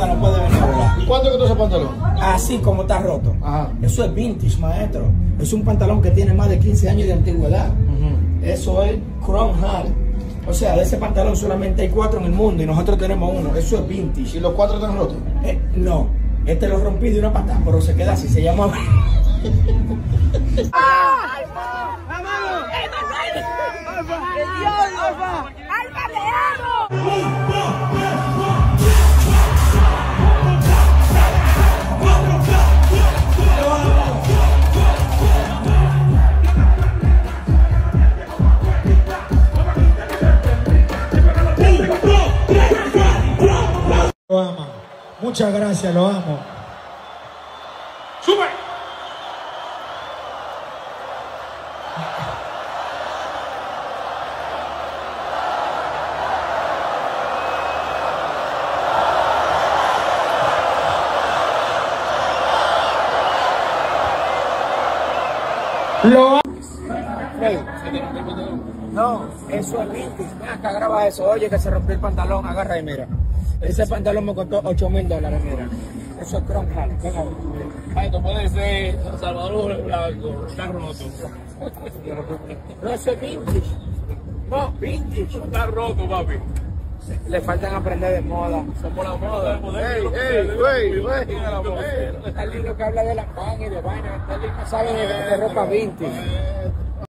Yoga no puede venir a volar. ¿Y cuánto costó ese pantalón? Así como está roto. Ajá. Eso es vintage, maestro. Es un pantalón que tiene más de 15 años de antigüedad. Eso es Crown Hall. O sea, de ese pantalón solamente hay 4 en el mundo y nosotros tenemos uno. Eso es vintage. ¿Y los 4 están rotos? No, este lo rompí de una patada, pero se queda así, se llama... Lo amo. Muchas gracias, lo amo. ¡Sube! Lo amo. No, eso es vintage. Ven acá, graba eso. Oye, que se rompió el pantalón, agarra y mira. Ese pantalón me costó $8,000, mira. Eso es Crown Hall. Venga, Ay, no puede ser Salvador Blanco, está roto. no, eso es vintage. No, vintage. Está roto, papi. Le faltan aprender de moda. Somos la moda. Está lindo que habla de la pan y de vaina. Está lindo que sabe de ropa vintage.